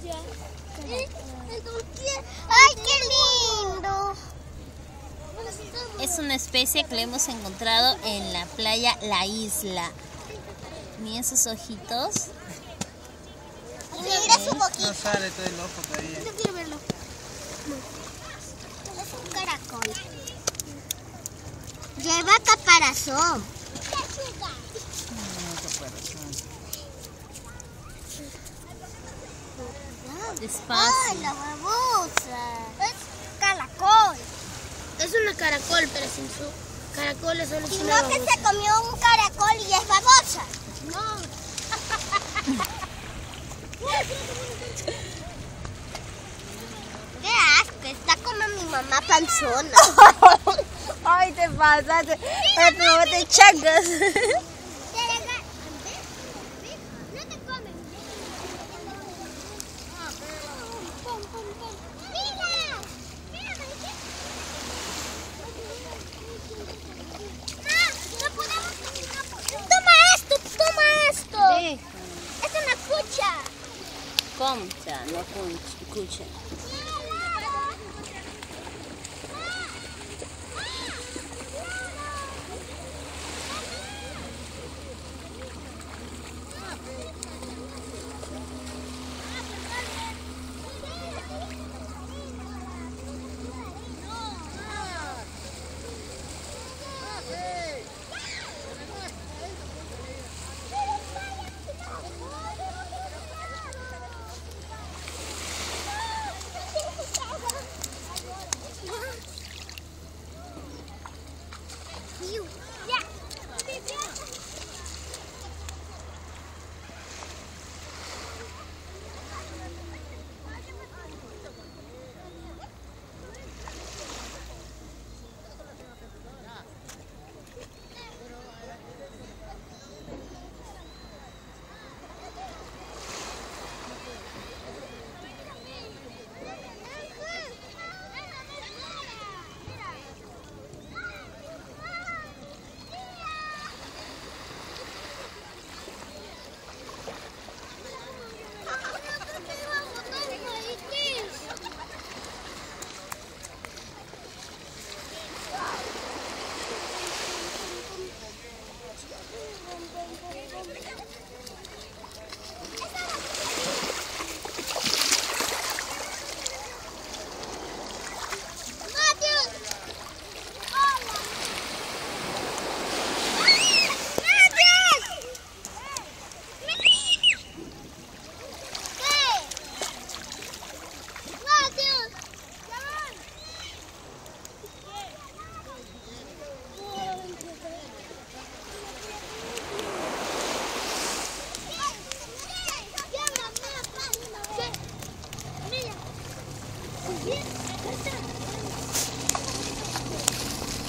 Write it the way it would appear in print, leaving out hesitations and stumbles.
¡Ay, qué lindo! Es una especie que le hemos encontrado en la playa La Isla. Miren sus ojitos. Y mira su boquita. No sale todo el ojo todavía. No quiero verlo. Es un caracol. Lleva caparazón. Despacio. ¡Ay, la babosa! Es caracol. Es una caracol, pero sin su caracol es solo Si una no que babosa. se comió un caracol y es babosa. No. ¡Qué asco! Está como mi mamá panzona. Ay, te pasaste. No te changas. No te comen. Toma esto, toma esto. Es una cucha. Concha, no cucha. Mira.